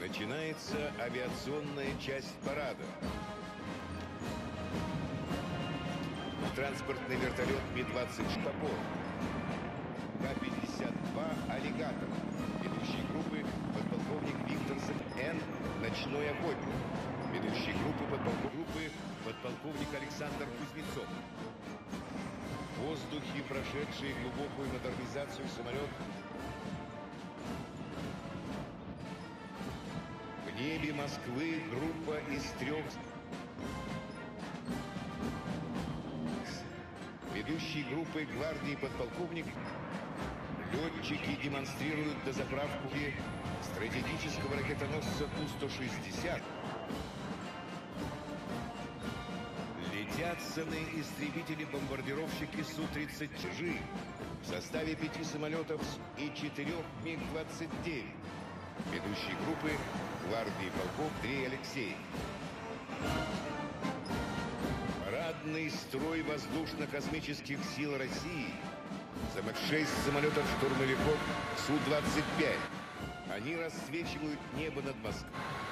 Начинается авиационная часть парада. Транспортный вертолет Ми-20 «Топор». К-52 «Аллигатор». Ведущий группы подполковник Виктор Н. «Ночной охотник». Ведущий группы подполковник Александр Кузнецов. В воздухе, прошедший глубокую модернизацию самолет. В небе Москвы группа из 3. Ведущий группы гвардии подполковник. Летчики демонстрируют дозаправку стратегического ракетоносца Ту-160. Летят ценные истребители-бомбардировщики Су-35 в составе 5 самолетов и 4 МиГ-29. Ведущий группы гвардии полков Андрей Алексеев. Парадный строй воздушно-космических сил России. 6 самолетов-штурмовиков Су-25. Они расцвечивают небо над Москвой.